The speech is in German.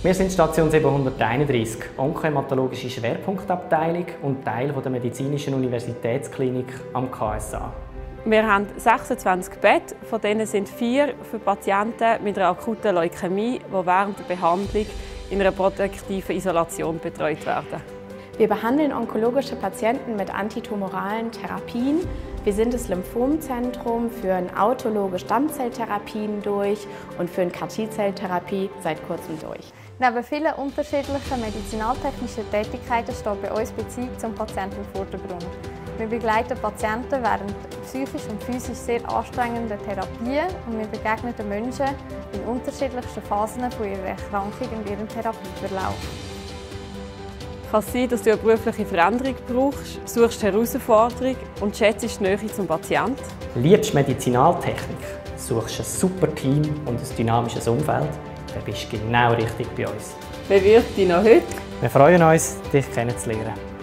Wir sind Station 731, Onkohämatologische Schwerpunktabteilung und Teil der Medizinischen Universitätsklinik am KSA. Wir haben 26 Betten, von denen sind 4 für Patienten mit einer akuten Leukämie, die während der Behandlung in einer protektiven Isolation betreut werden. Wir behandeln onkologische Patienten mit antitumoralen Therapien. Wir sind das Lymphomzentrum, führen autologe Stammzelltherapien durch und führen CAR-T-Zelltherapie seit kurzem durch. Neben vielen unterschiedlichen medizinaltechnischen Tätigkeiten steht bei uns die Beziehung zum Patienten im Vordergrund. Wir begleiten Patienten während psychisch und physisch sehr anstrengenden Therapien und wir begegnen den Menschen in unterschiedlichsten Phasen von ihrer Erkrankung und ihrem Therapieverlauf. Kann es sein, dass du eine berufliche Veränderung brauchst, suchst Herausforderung und schätzt die Nähe zum Patienten? Liebst Medizinaltechnik, suchst ein super Team und ein dynamisches Umfeld, dann bist du genau richtig bei uns. Bewirb dich noch heute. Wir freuen uns, dich kennenzulernen.